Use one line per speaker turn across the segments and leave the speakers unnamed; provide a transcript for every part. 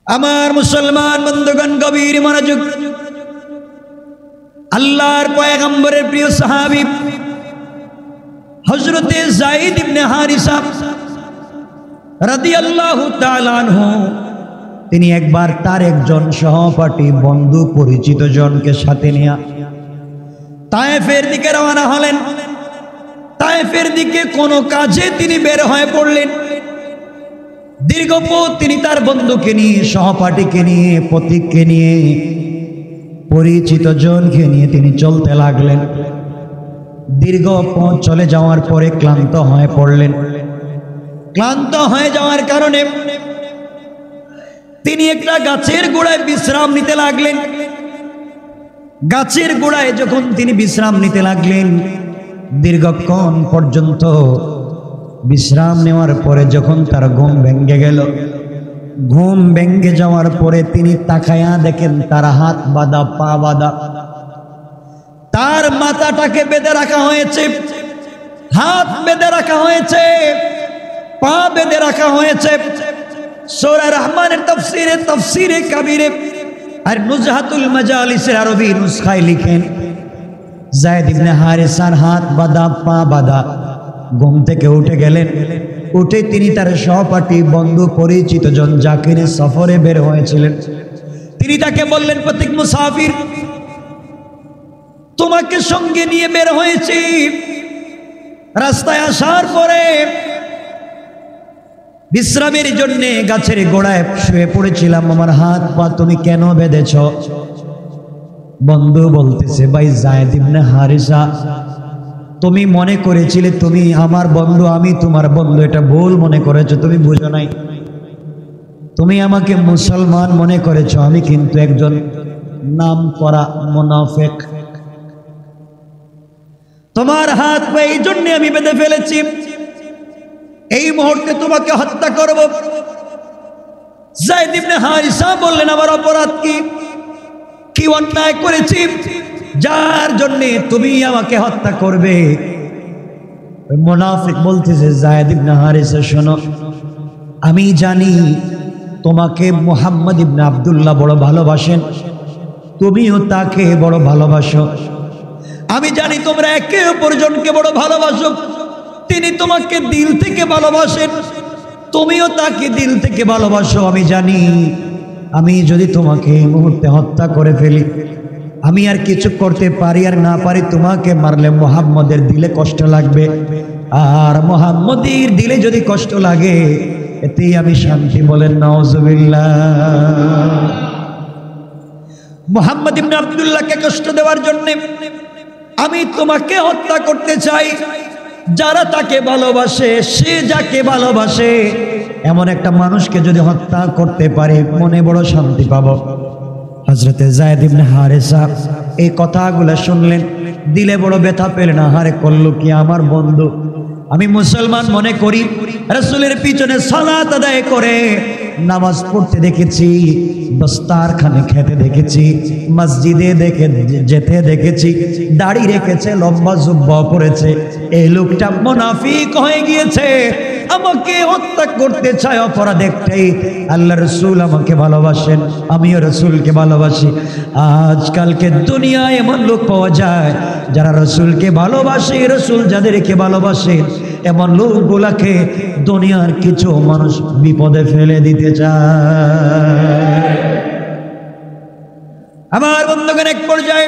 আমার মুসলমান বন্ধুগণ গভীর মনোযোগ। আল্লাহর পয়গম্বরের প্রিয় সাহাবী হযরতে যায়েদ ইবনে হারিসা রাদিয়াল্লাহু তাআলা আনহু তিনি একবার তার একজন সহপাঠী বন্ধু পরিচিত জনকে সাথে নিয়ে তায়েফের দিকে রওনা হলেন। তায়েফের দিকে কোনো কাজে তিনি বের হয়ে পড়লেন। দীর্ঘ পথ তিনি তার বন্ধুকে নিয়ে, সহপাঠীকে নিয়ে, পথিককে নিয়ে, পরিচিত জনকে নিয়ে তিনি চলতে লাগলেন। দীর্ঘ পথ চলে যাওয়ার পরে ক্লান্ত হয়ে পড়লেন। ক্লান্ত হয়ে যাওয়ার কারণে তিনি একটা গাছের গোড়ায় বিশ্রাম নিতে লাগলেন। গাছের গোড়ায় যখন তিনি বিশ্রাম নিতে লাগলেন, দীর্ঘক্ষণ পর্যন্ত বিশ্রাম নেওয়ার পরে যখন তার ঘুম ভেঙে গেল, ঘুম ভেঙে যাওয়ার পরে তিনি তাকায়া দেখেন তার হাত বাঁধা, পা বাঁধা, তার মাথাটাকে বেঁধে রাখা হয়েছে, হাত বেঁধে রাখা হয়েছে, পা বেঁধে রাখা হয়েছে। সূরা রহমানের তাফসীরে কাবীরে আর নুজহাতুল মাজালিসের আরবি নুসখায় লিখেন, যায়েদ ইবনে হারিসার হাত বাঁধা, পা বাঁধা। ঘুম থেকে উঠে গেলেন। উঠে তিনি তার সহপাঠী বন্ধু পরিচিত জন যাকে নিয়ে সফরে বের হয়েছিলেন, তিনি তাকে বললেন, প্রতীক মুসাফির, তোমাকে সঙ্গে নিয়ে বের হয়েছি। রাস্তায় আসার পরে বিশ্রামের জন্য গাছের গোড়ায় শুয়ে পড়েছিলাম, আমার হাত পা তুমি কেন বেঁধেছ? বন্ধু বলতেছে, ভাই যায়েদ ইবনে হারিসা, তুমি মনে করেছিলে তুমি আমার বন্ধু, আমি তোমার বন্ধু, এটা ভুল মনে করেছো, তুমি বুঝো নাই। তুমি আমাকে মুসলমান মনে করেছো, আমি কিন্তু একজন নাম করা মুনাফিক। তোমার হাত পা এই জন্য আমি বেঁধে ফেলেছি, এই মুহূর্তে তোমাকে হত্যা করব। যায়েদ ইবনে হারিসা বললেন, আমার অপরাধ কি? কি অন্যায় করেছি যার জন্য তুমি আমাকে হত্যা করবে? ওই মুনাফিক বলতেছে, যায়েদ ইবনে হারিসা শোনো, আমি জানি তোমাকে মুহাম্মদ ইবনে আব্দুল্লাহ বড় ভালোবাসেন, তুমিও তাকে বড় ভালোবাসো। আমি জানি তোমরা একে অপরজনকে বড় ভালোবাসো। তিনি তোমাকে দিল থেকে ভালোবাসেন, তুমিও তাকে দিল থেকে ভালোবাসো। আমি জানি আমি যদি তোমাকে এই মুহূর্তে হত্যা করে ফেলি, আমি আর কিছু করতে পারি আর না পারি, তোমাকে মারলে মুহাম্মদের দিলে কষ্ট লাগবে, আর মুহাম্মদের দিলে যদি কষ্ট লাগে এতেই আমি শান্তি। বলেন নাউজুবিল্লাহ। মুহাম্মদ ইবনে আব্দুল্লাহকে কষ্ট দেওয়ার জন্য আমি তোমাকে হত্যা করতে চাই। যারা তাকে ভালোবাসে, সে যাকে ভালোবাসে, এমন একটা মানুষকে যদি হত্যা করতে পারে মনে বড় শান্তি পাবো। হযরতে যায়েদ ইবনে হারিসা এই কথাগুলো শুনলেন, দিলে বড় ব্যথা পেলেন। আহারে করলো কি আমার বন্ধু? আমি মুসলমান মনে করি, রাসূলের পিছনে সালাত আদায় করে নামাজ পড়তে দেখেছি, দস্তারখানে খেতে দেখেছি, মসজিদে যেতে দেখেছি, দাড়ি রেখেছে, লম্বা জুব্বা পরেছে। এই লোকটা মুনাফিক হয়ে গিয়েছে, আমাকে হত্যা করতে চায়। অপরাধ একটাই, আল্লাহ রসুল আমাকে ভালোবাসেন, আমিও রসুলকে ভালোবাসি। আজকালকে দুনিয়ায় এমন লোক পাওয়া যায় যারা রসুলকে ভালোবাসে, রসুল যাদেরকে ভালোবাসে, এমন লোকগুলাকে দুনিয়ার কিছু মানুষ বিপদে ফেলে দিতে চায়। আমার বন্ধুগণ, এক পর্যায়ে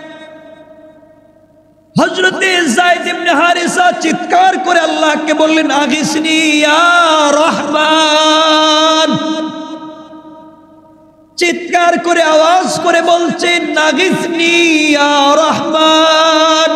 হযরতে যায়েদ ইবনে হারিসা চিৎকার করে আল্লাহকে বললেন, আগিসনি ইয়া রহমান। চিৎকার করে আওয়াজ করে বলছেন, আগিসনি ইয়া রহমান,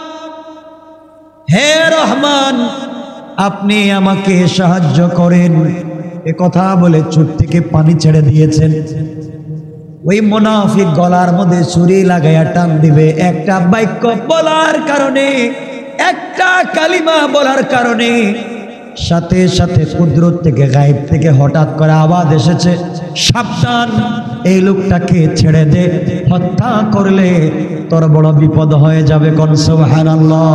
হে রহমান আপনি আমাকে সাহায্য করেন। এ কথা বলে চোখ থেকে পানি ছেড়ে দিয়েছেন। ওই মুনাফিক গলার মধ্যে ছুরি লাগাইয়া টান দিবে। একটা বাক্য বলার কারণে, একটা কালিমা বলার কারণে সাথে সাথে কুদরত থেকে, গায়েব থেকে হঠাৎ করে আওয়াজ এসেছে, সাবধান, এই লোকটাকে ছেড়ে দে, হত্যা করলে তোর বড় বিপদ হয়ে যাবে। কোন সুবহানাল্লাহ।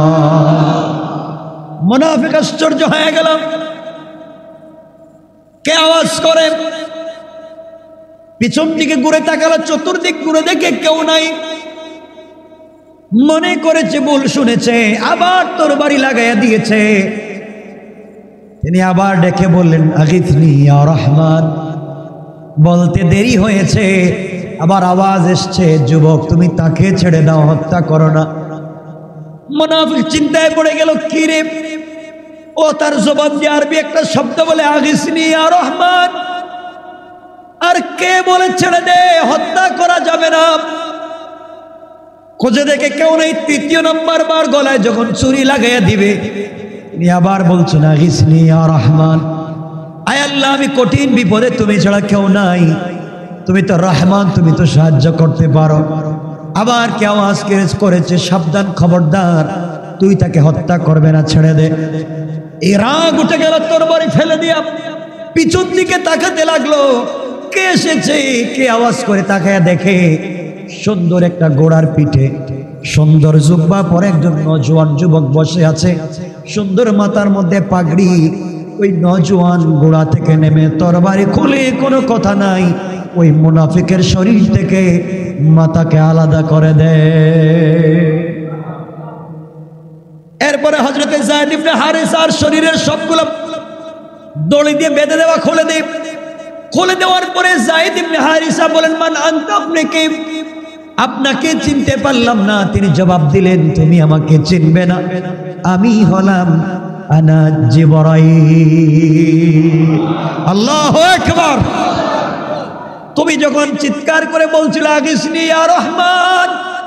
মুনাফিক আশ্চর্য হয়ে গেল, কে আওয়াজ করে? পিছন দিকে ঘুরে তাকালো, চতুর্দিক ঘুরে দেখে কেউ নাই। মনে করেছে ভুল শুনেছে, আবার তরবারি লাগাইয়া দিয়েছে। তিনি আবার ডেকে বললেন, আগিথনি ইয়া রহমান। বলতে দেরি হয়েছে, আবার আওয়াজ এসছে, যুবক তুমি তাকে ছেড়ে দাও, হত্যা করো না। মুনাফিক চিন্তায় পড়ে গেল, কি রে, ও তার জবান দিয়ে আরবি একটা শব্দ বলে, আগিসনি ইয়া রহমান। আর কে বলে ছেড়ে দে, হত্যা করা যাবে না। খোঁজে দেখে কেউ নেই। তৃতীয় নম্বর বার গলায় যখন ছুরি লাগাইয়া দিবে, তিনি আবার বলছেন, আগিসনি ইয়া রহমান। আয় আল্লাহ, আমি কঠিন বিপদে, তুমি ছাড়া কেউ নাই, তুমি তো রহমান, তুমি তো সাহায্য করতে পারো। আবার কে আওয়াজ করেছে, সাবধান, খবরদার, তুই তাকে হত্যা করবে না, ছেড়ে দে। এই রাগ উঠে গেল, তরবারি ফেলে দিয়া পিছন দিকে তাকাতে লাগলো, কে এসেছে, কে আওয়াজ করে তাকায়া দেখে সুন্দর একটা ঘোড়ার পিঠে সুন্দর জুব্বা পরে একজন নজওয়ান যুবক বসে আছে, সুন্দর মাথার মধ্যে পাগড়ি। ওই নজওয়ান ঘোড়া থেকে নেমে তরবারি খুলে, কোনো কথা নাই, ওই মুনাফিকের শরীর থেকে মাথাকে আলাদা করে দেয়। এরপরে হযরতে যায়েদ ইবনে হারিসার শরীরের সবগুলো দড়ি দিয়ে বেঁধে দেওয়া, খুলে দেয়। খুলে দেওয়ার পরে যায়েদ ইবনে হারিসা বলেন, মান আনতা, আপনি কে? আপনাকে চিনতে পারলাম না। তিনি জবাব দিলেন, তুমি আমাকে চিনবে না, আমি হলাম আনা জিবরাইল। আল্লাহু আকবার। তুমি যখন চিৎকার করে বলছিলে, আগিসনি ইয়া রহমান,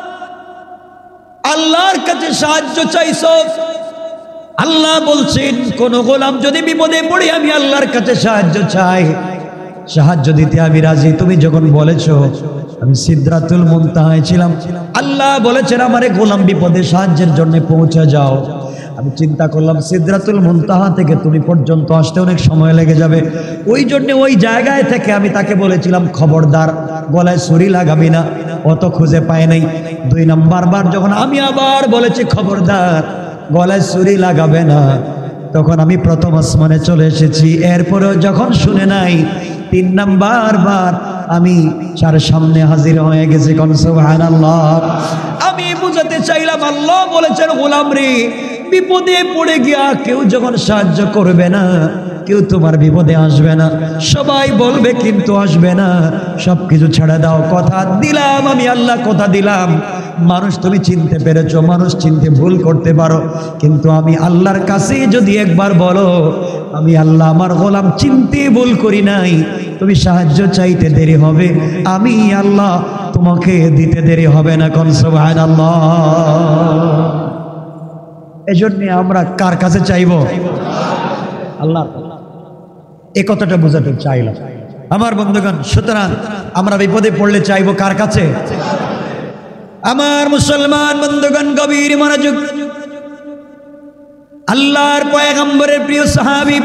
আল্লাহর কাছে সাহায্য চাইছো। আল্লাহ বলছেন, কোন গোলাম যদি বিপদে পড়ে আমি আল্লাহর কাছে সাহায্য চাই, সাহায্য দিতে আমি রাজি। তুমি যখন বলেছো, আমি সিদরাতুল মুনতাহায় ছিলাম, আল্লাহ বলেছেন আমারে গোলাম বিপদে সাহায্যের জন্য পৌঁছে যাও। আমি চিন্তা করলাম, সিদরাতুল মুনতাহা থেকে তুমি পর্যন্ত আসতে অনেক সময় লেগে যাবে। ওই জন্য ওই জায়গায় থেকে আমি তাকে বলেছিলাম, খবরদার, গলায় ছুরি লাগাবি না। অত খুঁজে পায় নাই। 2 নম্বর বার যখন আমি আবার বলেছি, খবরদার, গলায় ছুরি লাগাবে না, তখন আমি প্রথম আসমানে চলে এসেছি। এরপরেও যখন শুনে নাই, 3 নম্বর বার আমি তার সামনে হাজির হয়ে গেছি। কোন সুবহানাল্লাহ। আমি বুঝাতে চাইলাম, আল্লাহ বলেছেন, গোলাম রে, বিপদে পড়ে গিয়া কেউ যখন সাহায্য করবে না, কেউ তোমার বিপদে আসবে না, সবাই বলবে কিন্তু আসবে না, সবকিছু ছেড়ে দাও। কথা দিলাম, আমি আল্লাহ কথা দিলাম। মানুষ তুমি চিনতে পেরেছো, মানুষ চিনতে ভুল করতে পারো, কিন্তু আমি আল্লাহর কাছে যদি একবার বলো, আমি আল্লাহ আমার গোলাম চিনতে ভুল করি নাই, তুমি সাহায্য চাইতে দেরি হবে, আমি আল্লাহ তোমাকে দিতে দেরি হবে না। কোন সুবহানাল্লাহ। এজন্য আমরা কার কাছে চাইবো? আল্লাহ। এই কথাটা বোঝাতে চাইলাম আমার বন্ধুগণ। সুতরাং আমরা বিপদে পড়লে চাইবো কার কাছে? আমার মুসলমান বন্ধুগণ, গভীর মনোযোগ। আল্লাহর পয়গম্বরের প্রিয় সাহাবী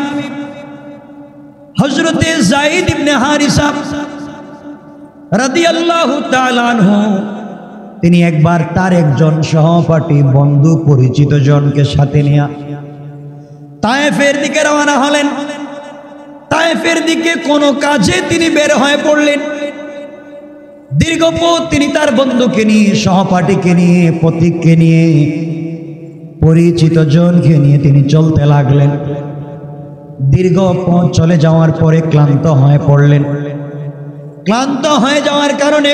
হযরতে যায়েদ ইবনে হারিসা রাদিয়াল্লাহু তাআলা আনহু, তিনি একবার তার একজন সহপাঠী, বন্ধু, পরিচিত জনকে সাথে নিয়ে তায়েফের দিকে রওনা হলেন। তায়েফের দিকে কোনো কাজে তিনি বের হয়ে পড়লেন। দীর্ঘ পথ তিনি তার বন্ধুকে নিয়ে, সহপাঠীকে নিয়ে, পথিককে নিয়ে, পরিচিত জনকে নিয়ে তিনি চলতে লাগলেন। দীর্ঘ পথ চলে যাওয়ার পরে ক্লান্ত হয়ে পড়লেন। ক্লান্ত হয়ে যাওয়ার কারণে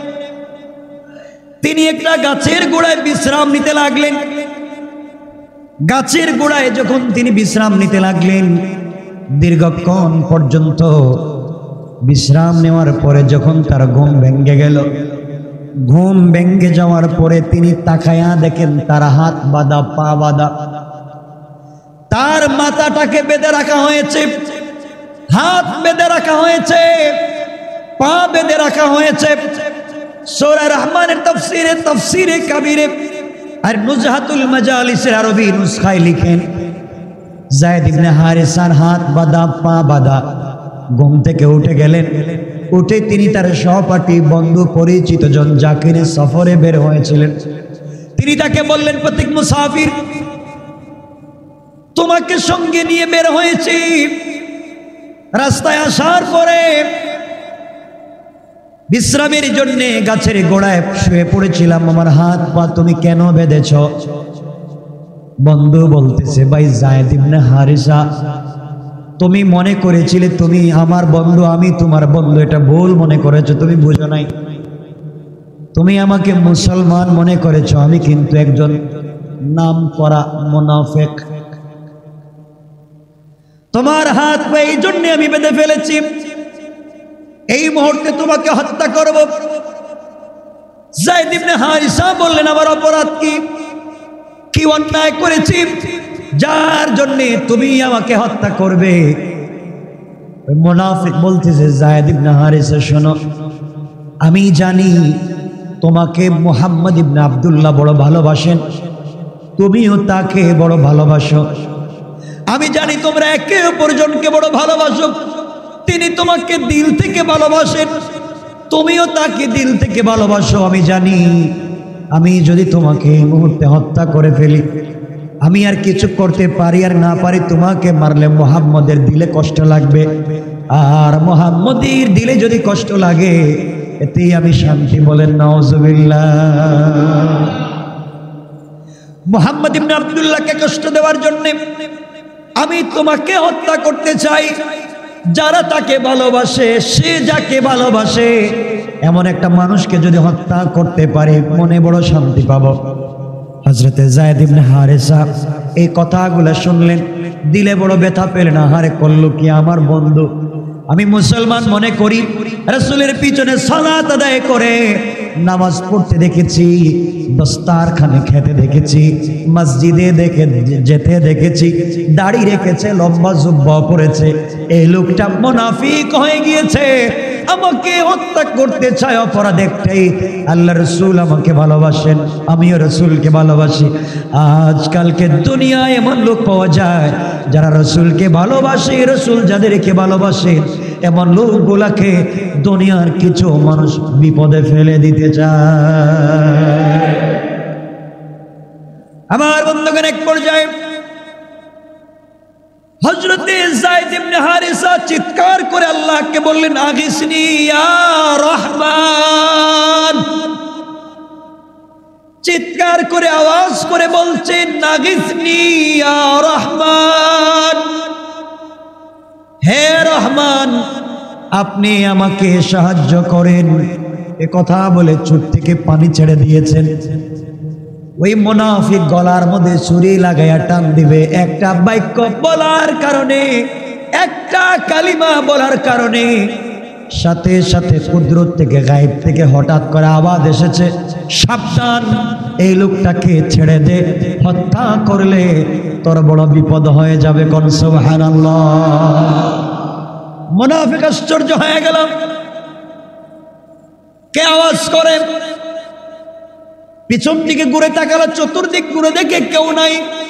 তিনি একটা গাছের গোড়ায় বিশ্রাম নিতে লাগলেন। গাছের গোড়ায় যখন তিনি বিশ্রাম নিতে লাগলেন, দীর্ঘক্ষণ পর্যন্ত বিশ্রাম নেওয়ার পরে যখন তার ঘুম ভেঙে গেল, ঘুম ভেঙে যাওয়ার পরে তিনি তাকায়া দেখেন তার হাত বাঁধা, পা বাঁধা, তার মাথাটাকে বেঁধে রাখা হয়েছে, হাত বেঁধে রাখা হয়েছে, পা বেঁধে রাখা হয়েছে। সূরা রহমানের তাফসীরে কাবীরে আর নুজহাতুল মাজালিসের আরবি নুসখায় লিখেন, যায়েদ ইবনে হারিসার হাত বাঁধা, পা বাঁধা। ঘুম থেকে উঠে গেলেন। উঠে তিনি তার সহপাঠী, বন্ধু, পরিচিত জন যাকে নিয়ে সফরে বের হয়েছিলেন, তিনি তাকে বললেন, প্রতীক মুসাফির, তোমাকে সঙ্গে নিয়ে বের হয়েছি। রাস্তায় আসার পরে বিশ্রামের জন্য গাছের গোড়ায় শুয়ে পড়েছিলাম, আমার হাত পা তুমি কেন বেঁধেছ? বন্ধু বলতেছে, ভাই যায়েদ ইবনে হারিসা, তুমি মনে করেছিলে তুমি আমার বন্ধু, আমি তোমার বন্ধু, এটা ভুল মনে করেছো, তুমি বুঝো নাই। তুমি আমাকে মুসলমান মনে করেছো, আমি কিন্তু একজন নাম করা মুনাফিক। তোমার হাত পা এই জন্য আমি বেঁধে ফেলেছি, এই মুহূর্তে তোমাকে হত্যা করব। যায়েদ ইবনে হারিসা বললেন, আমার অপরাধ কি? কি অন্যায় করেছি যার জন্য তুমি আমাকে হত্যা করবে? মুনাফিক বলতেছে, যায়েদ ইবনে হারিসা শোনো, আমি জানি তোমাকে মুহাম্মদ ইবনে আব্দুল্লাহ বড় ভালোবাসেন, তুমিও তাকে বড় ভালোবাসো। আমি জানি তোমরা একে অপরজনকে বড় ভালোবাসো। তিনি তোমাকে দিল থেকে ভালোবাসেন, তুমিও তাকে দিল থেকে ভালোবাসো। আমি জানি আমি যদি তোমাকে এই মুহূর্তে হত্যা করে ফেলি, আমি আর কিছু করতে পারি আর না পারি, তোমাকে মারলে মুহাম্মদের দিলে কষ্ট লাগবে, আর মুহাম্মদের দিলে যদি কষ্ট লাগে এতেই আমি শান্তি। বলেন নাউজুবিল্লাহ। মুহাম্মদ ইবনে আব্দুল্লাহকে কষ্ট দেওয়ার জন্য আমি তোমাকে হত্যা করতে চাই। যারা তাকে ভালোবাসে, সে যাকে ভালোবাসে, এমন একটা মানুষকে যদি হত্যা করতে পারে মনে বড় শান্তি পাবো। হযরতে যায়েদ ইবনে হারিসা এই কথাগুলো শুনলেন, দিলে বড় ব্যথা পেলেন। আহারে করলো কি আমার বন্ধু, আমি মুসলমান মনে করি, রাসূলের পিছনে সালাত আদায় করে নামাজ পড়তে দেখেছি, দস্তারখানে খেতে দেখেছি, মসজিদে যেতে দেখেছি, দাড়ি রেখেছে, লম্বা জুব্বা পরেছে। এই লোকটা মুনাফিক হয়ে গিয়েছে, আমাকে হত্যা করতে চায়। অপরাধ একটাই, আল্লাহ রসুল আমাকে ভালোবাসেন, আমিও রসুলকে ভালোবাসি। আজকালকে দুনিয়ায় এমন লোক পাওয়া যায় যারা রসুলকে ভালোবাসে, রসুল যাদেরকে ভালোবাসে, এমন লোকগুলাকে দুনিয়ার কিছু মানুষ বিপদে ফেলে দিতে চায়। আমার বন্ধুগণ, এক পর্যায়ে হযরতে যায়েদ ইবনে হারিসা চিৎকার করে আল্লাহকে বললেন, আগিসনি ইয়া রহমান। চিৎকার করে আওয়াজ করে বলছেন, আগিসনি ইয়া রহমান, হে রহমান আপনি আমাকে সাহায্য করেন। এ কথা বলে চোখ থেকে পানি ছেড়ে দিয়েছেন। ওই মুনাফিক গলার মধ্যে ছুরি লাগাইয়া টান দিবে, একটা বাক্য বলার কারণে, একটা কালিমা বলার কারণে সাথে সাথে কুদরত থেকে, গায়েব থেকে হঠাৎ করে আওয়াজ এসেছে, সাবধান, এই লোকটাকে ছেড়ে দে, হত্যা করলে তোর বড় বিপদ হয়ে যাবে। কোন সুবহানাল্লাহ। মুনাফিক আশ্চর্য হয়ে গেল, কে আওয়াজ করে? পিছন দিকে ঘুরে তাকালো, চতুর্দিক ঘুরে দেখে কেউ নাই।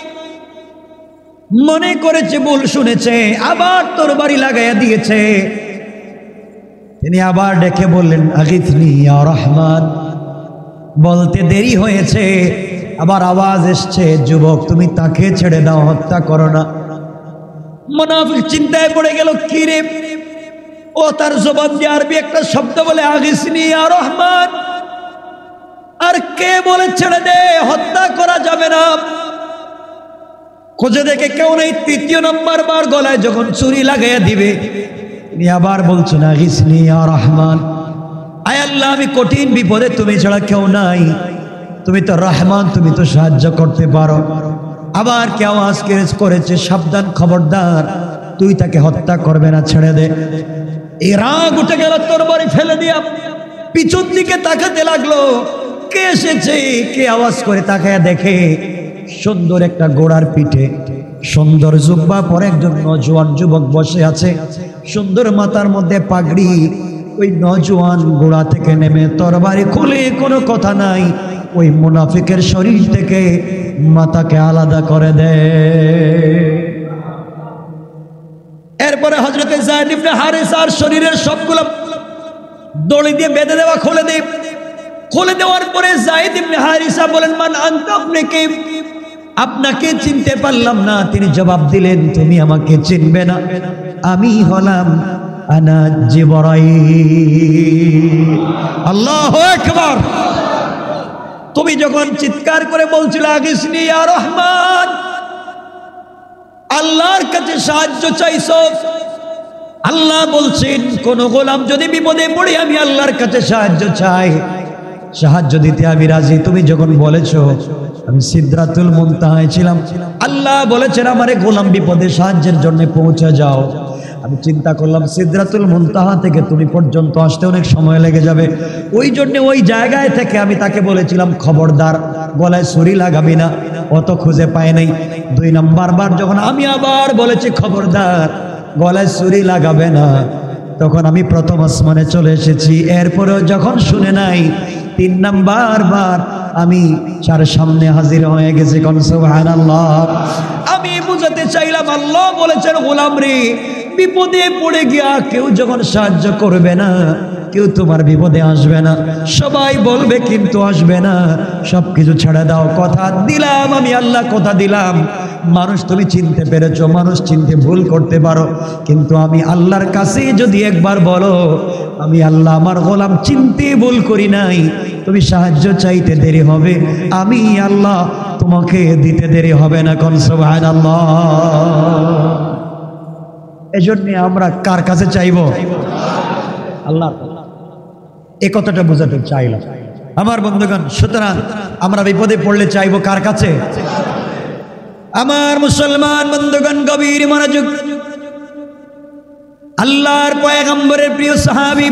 মনে করেছে ভুল শুনেছে, আবার তরবারি লাগাইয়া দিয়েছে। তিনি আবার ডেকে বললেন, আগিথনি ইয়া রহমান। বলতে দেরি হয়েছে, আবার আওয়াজ এসছে, যুবক তুমি তাকে ছেড়ে দাও, হত্যা করো না। মুনাফিক চিন্তায় পড়ে গেল, কি রে? ও তার জবাব দিয়ে আরবি একটা শব্দ বলে, আগিসনি ইয়া রহমান। আর কে বলে ছেড়ে দে, হত্যা করা যাবে না? খুঁজে দেখে কেউ নেই। তৃতীয় নম্বর বার গলায় যখন ছুরি লাগাইয়া দিবে, তিনি আবার বলছেন, আগিসনি ইয়া রহমান। আয় আল্লাহ, আমি কঠিন বিপদে, তুমি ছাড়া কেউ নাই, তুমি তো রহমান, তুমি তো সাহায্য করতে পারো। আবার কে আওয়াজ করেছে, সাবধান, খবরদার, তুই তাকে হত্যা করবে না, ছেড়ে দে। এই রাগ উঠে গেল, তরবারি ফেলে দিয়া পিছন দিকে তাকাতে লাগলো, কে এসেছে, কে আওয়াজ করে তাকায়া দেখে সুন্দর একটা ঘোড়ার পিঠে সুন্দর জুব্বা পরে একজন নওজোয়ান যুবক বসে আছে, সুন্দর মাথার মধ্যে পাগড়ি। ওই নওজোয়ান ঘোড়া থেকে নেমে তরবারি খুলে, কোনো কথা নাই, ওই মুনাফিকের শরীর থেকে মাথাকে আলাদা করে দেয়। এরপরে হযরতে যায়েদ ইবনে হারিসার শরীরের সবগুলো দড়ি দিয়ে বেঁধে দেওয়া, খুলে দেয়। খুলে দেওয়ার পরে যায়েদ ইবনে হারিসা বলেন, মান আনতা, আপনি কে? আপনাকে চিনতে পারলাম না। তিনি জবাব দিলেন, তুমি আমাকে চিনবে না, আমি হলাম আনা জিবরাইল। আল্লাহু আকবার। তুমি যখন চিৎকার করে বলছিলে আগিসনি ইয়া রহমান, আল্লাহর কাছে সাহায্য চাইছো, আল্লাহ বলছেন কোন গোলাম যদি বিপদে পড়ে আমি আল্লাহর কাছে সাহায্য চাই, সাহায্য দিতে আমি রাজি। তুমি যখন বলেছো আমি সিদরাতুল মুনতাহায় ছিলাম, আল্লাহ বলেছেন আমারে গোলাম বিপদে সাহায্যের জন্য পৌঁছে যাও। আমি চিন্তা করলাম সিদরাতুল মুনতাহা থেকে তুমি পর্যন্ত আসতে অনেক সময় লেগে যাবে, ওই জন্য ওই জায়গায় থেকে আমি তাকে বলেছিলাম খবরদার গলায় ছুরি লাগাবি না। অত খুঁজে পায় নাই। 2 নাম্বার বার যখন আমি আবার বলেছি খবরদার গলায় ছুরি লাগাবে না, তখন আমি প্রথম আসমানে চলে এসেছি। এরপরেও যখন শুনে নাই, 3 নাম্বার বার আমি তার সামনে হাজির হয়ে গেছি। কোন সুবহানাল্লাহ। আমি বুঝাতে চাইলাম আল্লাহ বলেছেন গোলাম রে, বিপদে পড়ে গিয়া কেউ যখন সাহায্য করবে না, কেউ তোমার বিপদে আসবে না, সবাই বলবে কিন্তু আসবে না, সবকিছু ছেড়ে দাও। কথা দিলাম আমি আল্লাহ, কথা দিলাম। মানুষ তুমি চিনতে পেরেছো, মানুষ চিনতে ভুল করতে পারো, কিন্তু আমি আল্লাহর কাছে যদি একবার বলো আমি আল্লাহ আমার গোলাম চিনতে ভুল করি নাই, তুমি সাহায্য চাইতে দেরি হবে, আমি আল্লাহ তোমাকে দিতে দেরি হবে না। কোন সুবহানাল্লাহ। এজন্য আমরা কার কাছে চাইবো? আল্লাহ। এই কথাটা বোঝাতে চাইলাম আমার বন্ধুগণ। সুতরাং আমরা বিপদে পড়লে চাইবো কার কাছে? আমার মুসলমান বন্ধুগণ গভীর মনোযোগ। আল্লাহর পয়গম্বরের প্রিয় সাহাবী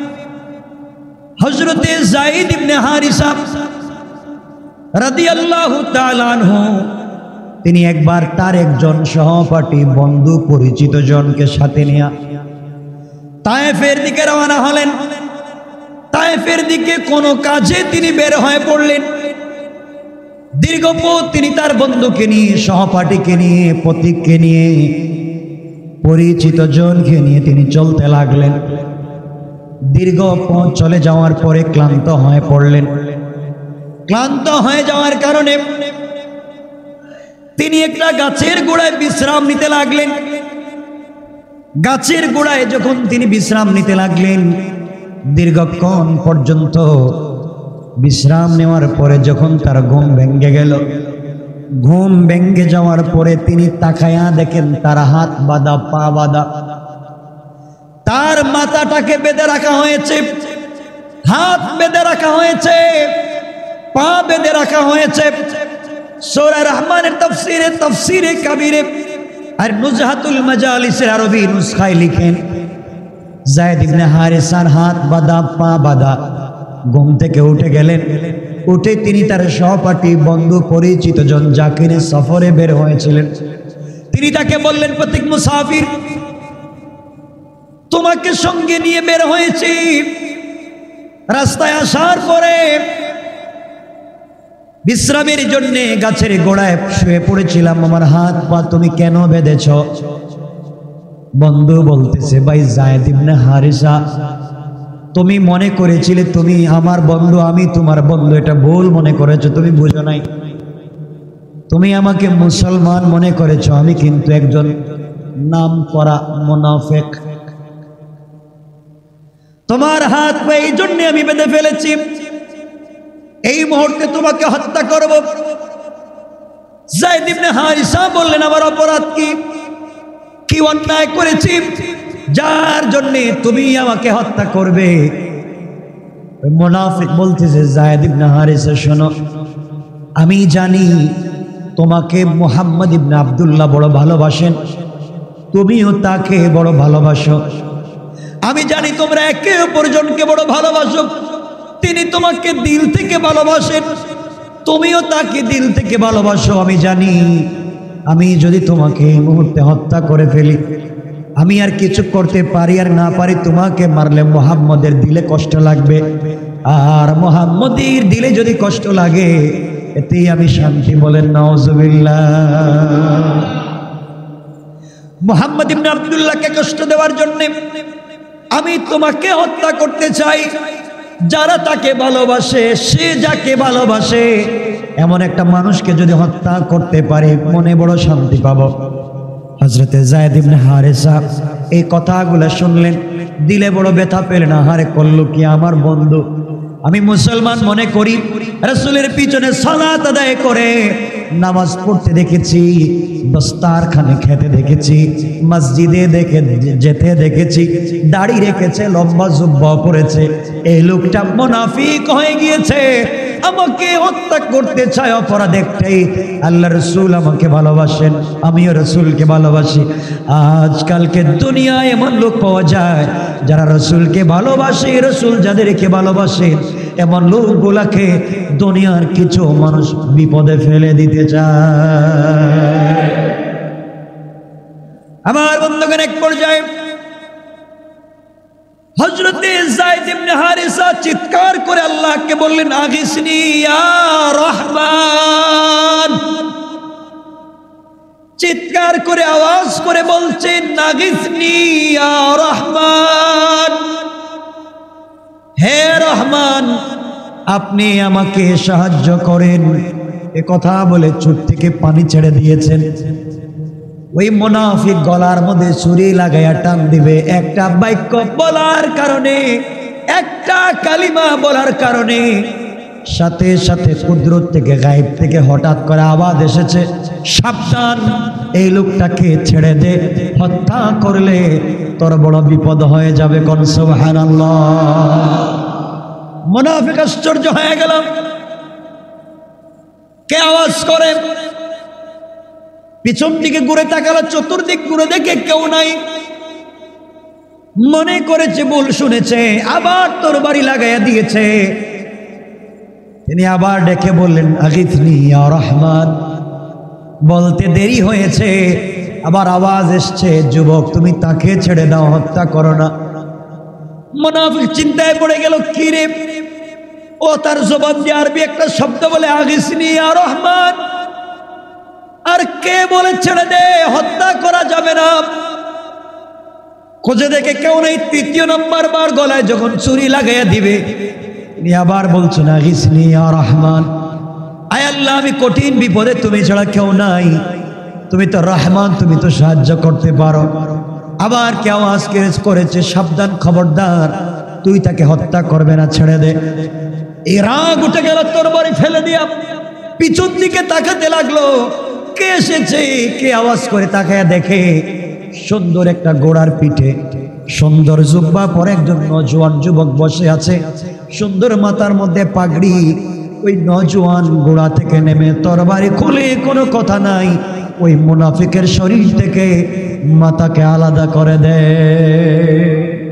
হযরতে যায়েদ ইবনে হারিসা রাদিয়াল্লাহু তাআলা আনহু, তিনি একবার তার একজন সহপাঠী বন্ধু পরিচিত জনকে সাথে নিয়ে তায়েফের দিকে রওনা হলেন। তায়েফের দিকে কোনো কাজে তিনি বের হয়ে পড়লেন। দীর্ঘ পথ তিনি তার বন্ধুকে নিয়ে, সহপাঠীকে নিয়ে, পথিককে নিয়ে, পরিচিত জনকে নিয়ে তিনি চলতে লাগলেন। দীর্ঘ পথ চলে যাওয়ার পরে ক্লান্ত হয়ে পড়লেন। ক্লান্ত হয়ে যাওয়ার কারণে তিনি একটা গাছের গোড়ায় বিশ্রাম নিতে লাগলেন। গাছের গোড়ায় যখন তিনি বিশ্রাম নিতে লাগলেন, দীর্ঘক্ষণ পর্যন্ত বিশ্রাম নেওয়ার পরে যখন তার ঘুম ভেঙে গেল, ঘুম ভেঙে যাওয়ার পরে তিনি তাকায়া দেখেন তার হাত বাঁধা, পা বাঁধা, তার মাথাটাকে বেঁধে রাখা হয়েছে, হাত বেঁধে রাখা হয়েছে, পা বেঁধে রাখা হয়েছে। সূরা রহমানের তাফসীরে কাবীরে আর নুজহাতুল মাজালিসের আরবি নুসখায় লিখেন যায়েদ ইবনে হারিসার হাত বাঁধা, পা বাঁধা। ঘুম থেকে উঠে গেলেন। উঠে তিনি তার সহপাঠী বন্ধু পরিচিত জন যাকে নিয়ে সফরে বের হয়েছিলেন, তিনি তাকে বললেন প্রতীক মুসাফির, তোমাকে সঙ্গে নিয়ে বের হয়েছি। রাস্তায় আসার পরে বিশ্রামের জন্য গাছের গোড়ায় শুয়ে পড়েছিলাম, আমার হাত পা তুমি কেন বেঁধেছ? বন্ধু বলতেছে, ভাই যায়েদ ইবনে হারিসা, তুমি মনে করেছিলে তুমি আমার বন্ধু, আমি তোমার বন্ধু, এটা ভুল মনে করেছো, তুমি বুঝো নাই। তুমি আমাকে মুসলমান মনে করেছো, আমি কিন্তু একজন নাম করা মুনাফিক। তোমার হাত পা এই জন্য আমি বেঁধে ফেলেছি, এই মুহূর্তে তোমাকে হত্যা করব। যায়েদ ইবনে হারিসা বললেন, আমার অপরাধ কি? কি অন্যায় করেছি যার জন্য তুমি আমাকে হত্যা করবে? মুনাফিক বলতেছে, যায়েদ ইবনে হারিসা শোনো, আমি জানি তোমাকে মুহাম্মদ ইবনে আব্দুল্লাহ বড় ভালোবাসেন, তুমিও তাকে বড় ভালোবাসো। আমি জানি তোমরা একে অপরজনকে বড় ভালোবাসো। তিনি তোমাকে দিল থেকে ভালোবাসেন, তুমিও তাকে দিল থেকে ভালোবাসো। আমি জানি আমি যদি তোমাকে এই মুহূর্তে হত্যা করে ফেলি, আমি আর কিছু করতে পারি আর না পারি, তোমাকে মারলে মুহাম্মদের দিলে কষ্ট লাগবে, আর মুহাম্মদের দিলে যদি কষ্ট লাগে এতেই আমি শান্তি। বলেন নাউজুবিল্লাহ। মুহাম্মদ ইবনে আব্দুল্লাহকে কষ্ট দেওয়ার জন্য আমি তোমাকে হত্যা করতে চাই। যারা তাকে ভালোবাসে, সে যাকে ভালোবাসে, এমন একটা মানুষকে যদি হত্যা করতে পারে মনে বড় শান্তি পাবো। হযরতে যায়েদ ইবনে হারিসা এই কথাগুলো শুনলেন, দিলে বড় ব্যথা পেলেন, আহারে করলো কি আমার বন্ধু। আমি মুসলমান মনে করি, রাসূলের পিছনে সালাত আদায় করে নামাজ পড়তে দেখেছি, দস্তারখানে খেতে দেখেছি, মসজিদে যেতে দেখেছি, দাড়ি রেখেছে, লম্বা জুব্বা পরেছে। এই লোকটা মুনাফিক হয়ে গিয়েছে, আমাকে হত্যা করতে চায় অপরাধ একটাই, আল্লাহ রসুল আমাকে ভালোবাসেন, আমিও রসুলকে ভালোবাসি। আজকালকে দুনিয়ায় এমন লোক পাওয়া যায় যারা রসুলকে ভালোবাসে, রসুল যাদেরকে ভালোবাসে এমন লোকগুলাকে দুনিয়ার কিছু মানুষ বিপদে ফেলে দিতে চায়। আমার বন্ধুগণ, এক পর্যায়ে হযরতে যায়েদ ইবনে হারিসা চিৎকার করে আল্লাহকে বললেন, আগিসনি ইয়া রহমান। চিৎকার করে আওয়াজ করে বলছেন, আগিসনি ইয়া রহমান, হে রহমান আপনি আমাকে সাহায্য করেন। এ কথা বলে চোখ থেকে পানি ছেড়ে দিয়েছেন। ওই মুনাফিক গলার মধ্যে ছুরি লাগাইয়া টান দিবে, একটা বাক্য বলার কারণে, একটা কালিমা বলার কারণে সাথে সাথে কুদরত থেকে, গায়েব থেকে হঠাৎ করে আওয়াজ এসেছে, সাবধান, এই লোকটাকে ছেড়ে দে, হত্যা করলে তোর বড় বিপদ হয়ে যাবে। কোন সুবহানাল্লাহ। মুনাফিক আশ্চর্য হয়ে গেল, কে আওয়াজ করে? পিছন দিকে ঘুরে তাকালো, চতুর্দিক ঘুরে দেখে কেউ নাই। মনে করেছে ভুল শুনেছে, আবার তরবারি লাগাইয়া দিয়েছে। তিনি আবার ডেকে বললেন, আগিথনি ইয়া রহমান। বলতে দেরি হয়েছে, আবার আওয়াজ এসছে, যুবক তুমি তাকে ছেড়ে দাও, হত্যা করো না। মুনাফিক চিন্তায় পড়ে গেল, কি রে, ও তার জবান দিয়ে আরবি একটা শব্দ বলে, আগিসনি ইয়া রহমান, আর কে বলে ছেড়ে দে, হত্যা করা যাবে না। খোঁজে দেখে কেউ নেই। তৃতীয় নম্বর বার গলায় যখন ছুরি লাগাইয়া দিবে, তিনি আবার বলছেন, আগিসনি ইয়া রহমান, আয় আল্লাহ আমি কঠিন বিপদে, তুমি ছাড়া কেউ নাই, তুমি তো রহমান, তুমি তো সাহায্য করতে পারো। আবার কে আওয়াজ করেছে, সাবধান, খবরদার, তুই তাকে হত্যা করবে না, ছেড়ে দে। এই রাগ উঠে গেল, তরবারি ফেলে দিয়া পিছন দিকে তাকাতে লাগলো, কে এসেছে, কে আওয়াজ করে তাকায় দেখে সুন্দর একটা ঘোড়ার পিঠে সুন্দর জুব্বা পরে একজন নওজোয়ান যুবক বসে আছে, সুন্দর মাথার মধ্যে পাগড়ি। ওই নওজোয়ান ঘোড়া থেকে নেমে তরবারি খুলে, কোনো কথা নাই, ওই মুনাফিকের শরীর থেকে মাথাকে আলাদা করে দেয়।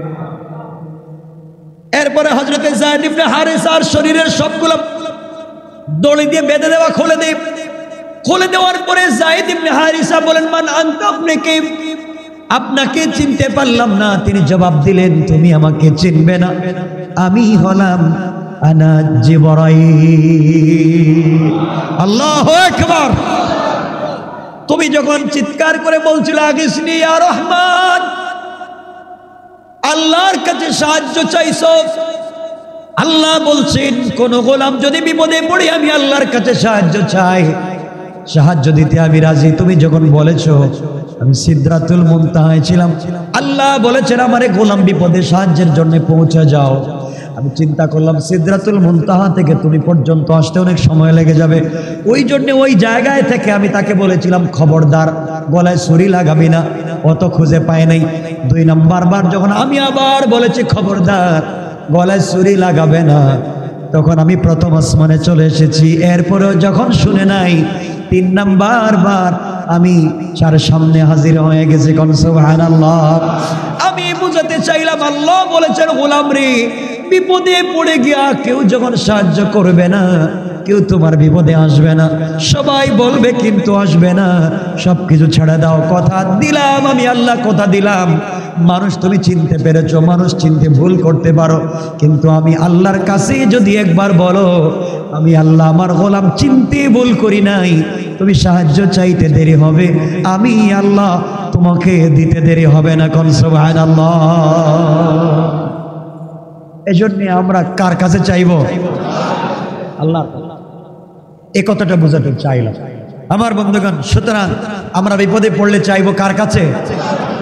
এরপরে হযরতে যায়েদ ইবনে হারিসার শরীরের সবগুলো দড়ি দিয়ে বেঁধে দেওয়া, খুলে দেয়। খুলে দেওয়ার পরে যায়েদ ইবনে হারিসা বলেন, মান আনতা, আপনি কে? আপনাকে চিনতে পারলাম না। তিনি জবাব দিলেন, তুমি আমাকে চিনবে না, আমি হলাম আনা জিবরাইল। আল্লাহু আকবার। তুমি যখন চিৎকার করে বলছিল, আগিসনি ইয়া রহমান, আল্লাহর কাছে সাহায্য চাইছো। আল্লাহ বলছেন, কোন গোলাম যদি বিপদে পড়ে আমি আল্লাহর কাছে সাহায্য চাই, সাহায্য দিতে আমি রাজি। তুমি যখন বলেছো, আমি সিদরাতুল মুনতাহায় ছিলাম, আল্লাহ বলেছেন আমারে গোলাম বিপদে সাহায্যের জন্য পৌঁছে যাও। আমি চিন্তা করলাম, সিদরাতুল মুনতাহা থেকে তুমি পর্যন্ত আসতে অনেক সময় লেগে যাবে। ওই জন্য ওই জায়গায় থেকে আমি তাকে বলেছিলাম, খবরদার, গলায় ছুরি লাগাবি না। অত খুঁজে পায় নাই। 2 নম্বর বার যখন আমি আবার বলেছি, খবরদার, গলায় ছুরি লাগাবে না, তখন আমি প্রথম আসমানে চলে এসেছি। এরপরেও যখন শুনে নাই, 3 নম্বর বার আমি তার সামনে হাজির হয়ে গেছি। কোন সুবহানাল্লাহ। আমি বুঝাতে চাইলাম, আল্লাহ বলেছেন, গোলাম রে, বিপদে পড়ে গিয়া কেউ যখন সাহায্য করবে না, কেউ তোমার বিপদে আসবে না, সবাই বলবে কিন্তু আসবে না, সবকিছু ছেড়ে দাও। কথা দিলাম, আমি আল্লাহ কথা দিলাম। মানুষ তুমি চিনতে পেরেছো, মানুষ চিনতে ভুল করতে পারো, কিন্তু আমি আল্লাহর কাছে যদি একবার বলো, আমি আল্লাহ আমার গোলাম চিনতে ভুল করি নাই, তুমি সাহায্য চাইতে দেরি হবে, আমি আল্লাহ তোমাকে দিতে দেরি হবে না। কোন সুবহানাল্লাহ। এজন্য আমরা কার কাছে চাইবো? আল্লাহ। এই কথাটা বোঝাতে চাইলাম আমার বন্ধুগণ। সুতরাং আমরা বিপদে পড়লে চাইবো কার কাছে?